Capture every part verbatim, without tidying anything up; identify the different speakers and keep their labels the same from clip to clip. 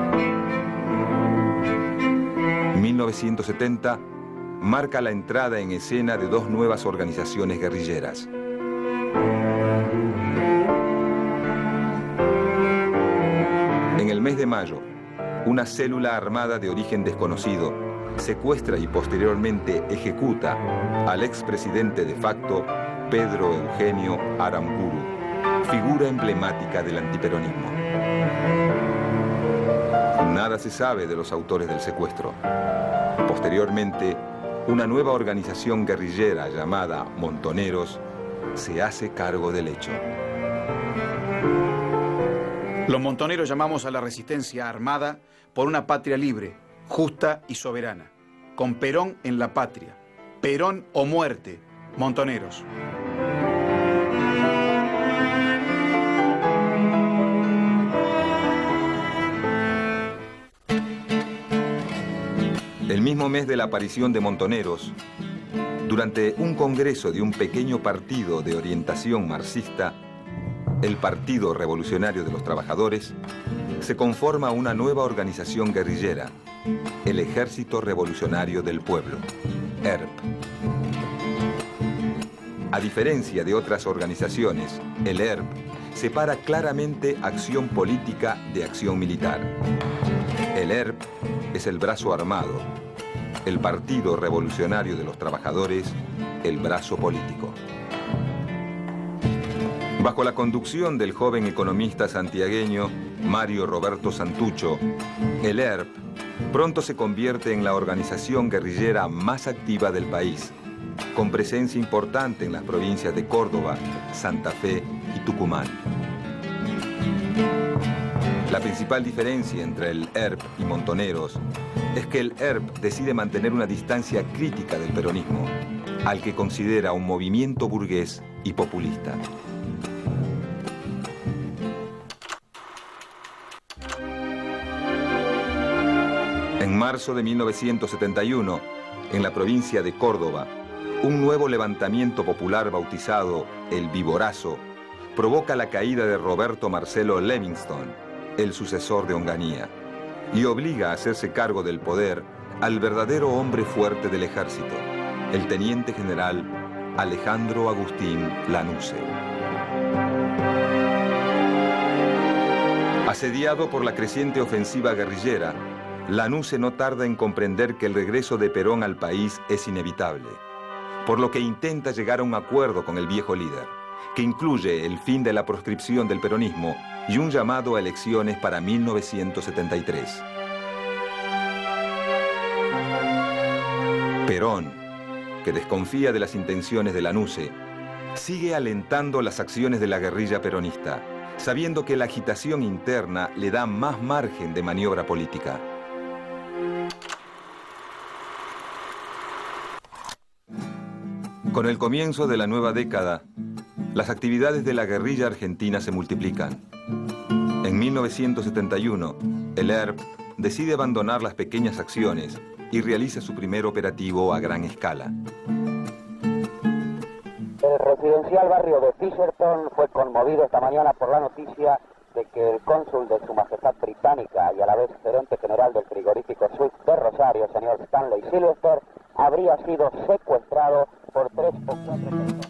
Speaker 1: mil novecientos setenta marca la entrada en escena de dos nuevas organizaciones guerrilleras. En el mes de mayo, una célula armada de origen desconocido secuestra y posteriormente ejecuta al expresidente de facto Pedro Eugenio Aramburu, figura emblemática del antiperonismo. Nada se sabe de los autores del secuestro. Posteriormente, una nueva organización guerrillera llamada Montoneros se hace cargo del hecho.
Speaker 2: Los montoneros llamamos a la resistencia armada por una patria libre, justa y soberana, con Perón en la patria. Perón o muerte, montoneros.
Speaker 1: El mismo mes de la aparición de Montoneros, durante un congreso de un pequeño partido de orientación marxista, el Partido Revolucionario de los Trabajadores, se conforma una nueva organización guerrillera, el Ejército Revolucionario del Pueblo, E R P. A diferencia de otras organizaciones, el E R P separa claramente acción política de acción militar. El E R P es el brazo armado, el Partido Revolucionario de los Trabajadores, el brazo político. Bajo la conducción del joven economista santiagueño Mario Roberto Santucho, el E R P pronto se convierte en la organización guerrillera más activa del país, con presencia importante en las provincias de Córdoba, Santa Fe y Tucumán. La principal diferencia entre el E R P y Montoneros es que el E R P decide mantener una distancia crítica del peronismo, al que considera un movimiento burgués y populista. En marzo de mil novecientos setenta y uno, en la provincia de Córdoba, un nuevo levantamiento popular bautizado el Viborazo provoca la caída de Roberto Marcelo Levingston, el sucesor de Onganía, y obliga a hacerse cargo del poder al verdadero hombre fuerte del ejército, el teniente general Alejandro Agustín Lanusse. Asediado por la creciente ofensiva guerrillera, Lanusse no tarda en comprender que el regreso de Perón al país es inevitable, por lo que intenta llegar a un acuerdo con el viejo líder, que incluye el fin de la proscripción del peronismo y un llamado a elecciones para mil novecientos setenta y tres. Perón, que desconfía de las intenciones de Lanusse, sigue alentando las acciones de la guerrilla peronista, sabiendo que la agitación interna le da más margen de maniobra política. Con el comienzo de la nueva década, las actividades de la guerrilla argentina se multiplican. En mil novecientos setenta y uno, el E R P decide abandonar las pequeñas acciones y realiza su primer operativo a gran escala.
Speaker 3: El residencial barrio de Fisherton fue conmovido esta mañana por la noticia de que el cónsul de Su Majestad Británica y a la vez gerente general del frigorífico Swift de Rosario, señor Stanley Sylvester, habría sido secuestrado por tres o cuatro personas.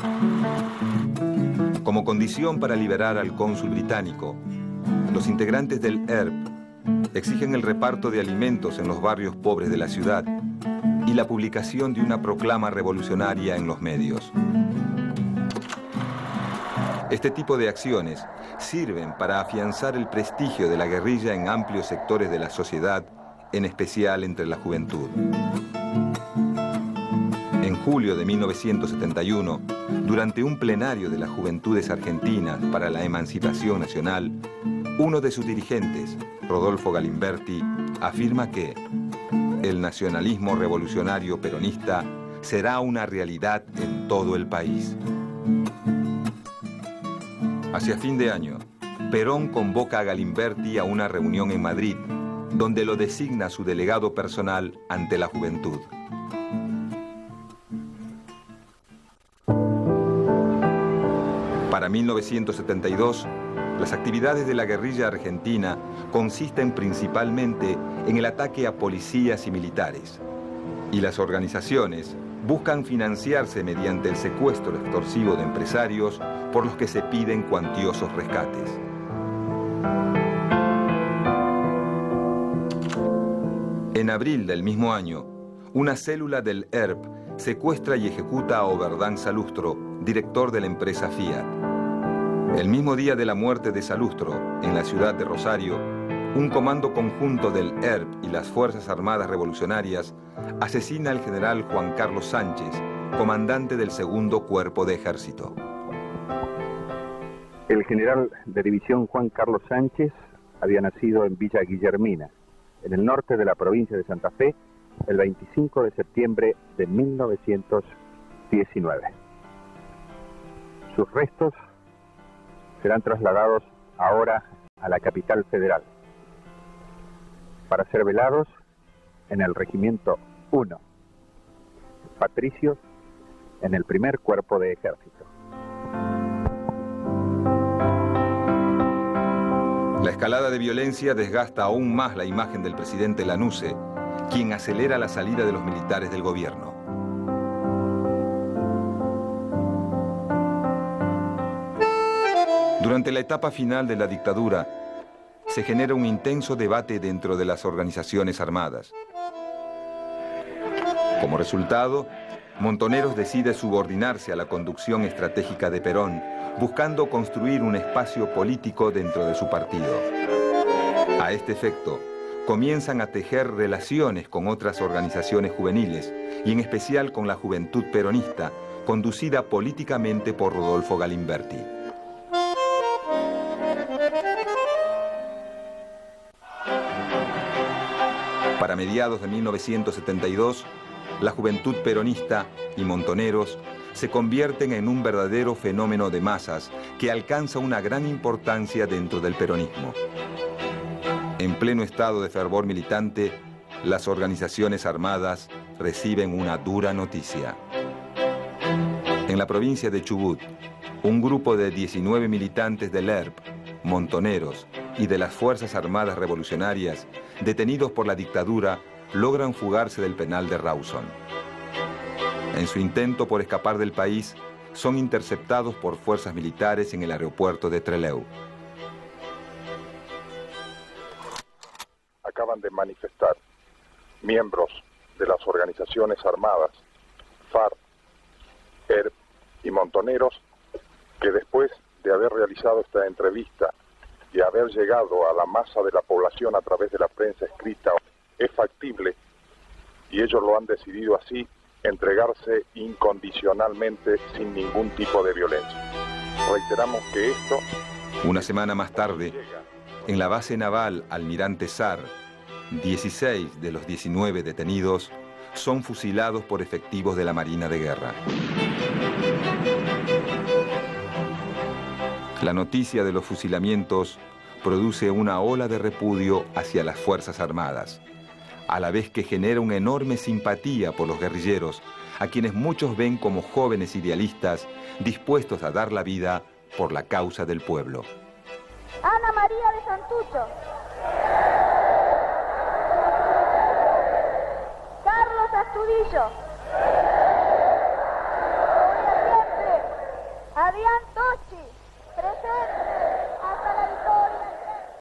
Speaker 1: Como condición para liberar al cónsul británico, los integrantes del E R P exigen el reparto de alimentos en los barrios pobres de la ciudad y la publicación de una proclama revolucionaria en los medios. Este tipo de acciones sirven para afianzar el prestigio de la guerrilla en amplios sectores de la sociedad, en especial entre la juventud. En julio de mil novecientos setenta y uno, durante un plenario de las Juventudes Argentinas para la Emancipación Nacional, uno de sus dirigentes, Rodolfo Galimberti, afirma que el nacionalismo revolucionario peronista será una realidad en todo el país. Hacia fin de año, Perón convoca a Galimberti a una reunión en Madrid, donde lo designa su delegado personal ante la juventud. Para mil novecientos setenta y dos, Las actividades de la guerrilla argentina consisten principalmente en el ataque a policías y militares. Y las organizaciones buscan financiarse mediante el secuestro extorsivo de empresarios por los que se piden cuantiosos rescates. En abril del mismo año, una célula del E R P secuestra y ejecuta a Oberdán Salustro, director de la empresa Fiat. El mismo día de la muerte de Salustro, en la ciudad de Rosario, un comando conjunto del E R P y las Fuerzas Armadas Revolucionarias asesina al general Juan Carlos Sánchez, comandante del segundo Cuerpo de Ejército.
Speaker 4: El general de división Juan Carlos Sánchez había nacido en Villa Guillermina, en el norte de la provincia de Santa Fe, el veinticinco de septiembre de mil novecientos diecinueve. Sus restos serán trasladados ahora a la capital federal para ser velados en el Regimiento uno, Patricios, en el primer Cuerpo de Ejército.
Speaker 1: La escalada de violencia desgasta aún más la imagen del presidente Lanusse, quien acelera la salida de los militares del gobierno. Durante la etapa final de la dictadura, se genera un intenso debate dentro de las organizaciones armadas. Como resultado, Montoneros decide subordinarse a la conducción estratégica de Perón, buscando construir un espacio político dentro de su partido. A este efecto, comienzan a tejer relaciones con otras organizaciones juveniles, y en especial con la Juventud Peronista, conducida políticamente por Rodolfo Galimberti. Para mediados de mil novecientos setenta y dos, la Juventud Peronista y Montoneros se convierten en un verdadero fenómeno de masas que alcanza una gran importancia dentro del peronismo. En pleno estado de fervor militante, las organizaciones armadas reciben una dura noticia. En la provincia de Chubut, un grupo de diecinueve militantes del E R P, Montoneros y de las Fuerzas Armadas Revolucionarias, detenidos por la dictadura, logran fugarse del penal de Rawson. En su intento por escapar del país, son interceptados por fuerzas militares en el aeropuerto de Trelew.
Speaker 5: Acaban de manifestar miembros de las organizaciones armadas, FARC, E R P y Montoneros, que después de haber realizado esta entrevista y haber llegado a la masa de la población a través de la prensa escrita, es factible, y ellos lo han decidido así, entregarse incondicionalmente sin ningún tipo de violencia. Reiteramos que esto...
Speaker 1: Una semana más tarde, en la base naval Almirante Sar, dieciséis de los diecinueve detenidos son fusilados por efectivos de la Marina de Guerra. La noticia de los fusilamientos produce una ola de repudio hacia las Fuerzas Armadas, a la vez que genera una enorme simpatía por los guerrilleros, a quienes muchos ven como jóvenes idealistas dispuestos a dar la vida por la causa del pueblo.
Speaker 6: Ana María de Santucho. Carlos Astudillo.